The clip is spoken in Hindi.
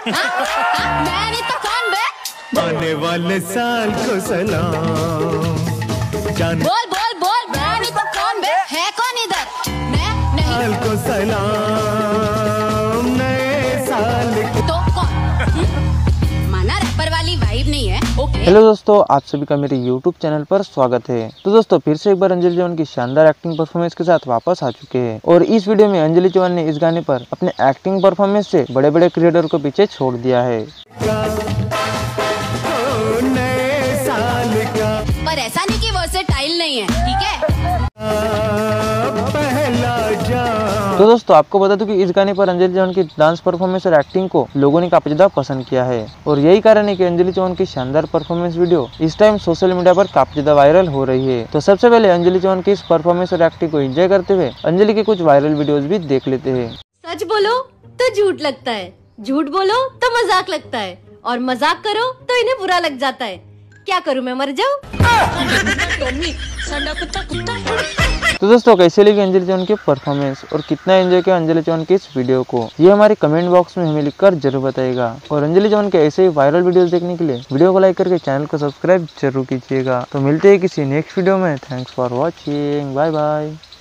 मैं नहीं तो कौन बे? आने वाले साल को सलाम। बोल बोल बोल, मैं नहीं तो कौन बे? है कौन इधर? मैं नहीं। साल को सलाम, नए साल तो कौन? माना रैपर वाली वाइब नहीं है। ओके। हेलो दोस्तों, आप सभी का मेरे YouTube चैनल पर स्वागत है। तो दोस्तों फिर से एक बार अंजलि चौहान की शानदार एक्टिंग परफॉर्मेंस के साथ वापस आ चुके हैं और इस वीडियो में अंजलि चौहान ने इस गाने पर अपने एक्टिंग परफॉर्मेंस से बड़े बड़े क्रिएटर को पीछे छोड़ दिया है। नए साल का पर ऐसा नहीं कि वर्सेटाइल नहीं है, ठीक है? पहला जाम। तो दोस्तों आपको बता दूं कि इस गाने पर अंजलि चौहान की डांस परफॉर्मेंस और एक्टिंग को लोगों ने काफी ज्यादा पसंद किया है और यही कारण है कि अंजलि चौहान की शानदार परफॉर्मेंस वीडियो इस टाइम सोशल मीडिया पर काफी ज्यादा वायरल हो रही है। तो सबसे पहले अंजलि चौहान की इस परफॉर्मेंस और एक्टिंग को एंजॉय करते हुए अंजलि के कुछ वायरल वीडियोज भी देख लेते हैं। सच बोलो तो झूठ लगता है, झूठ बोलो तो मजाक लगता है और मजाक करो तो इन्हें बुरा लग जाता है। क्या करूं, मैं मर जाऊं? तो दोस्तों कैसे लगी अंजलि चौहान की परफॉर्मेंस और कितना एंजॉय किया अंजलि चौहान की इस वीडियो को, ये हमारे कमेंट बॉक्स में हमें लिखकर जरूर बताइएगा। और अंजलि चौहान के ऐसे ही वायरल वीडियोस देखने के लिए वीडियो को लाइक करके चैनल को सब्सक्राइब जरूर कीजिएगा। तो मिलते हैं किसी नेक्स्ट वीडियो में। Thanks for watching, bye bye.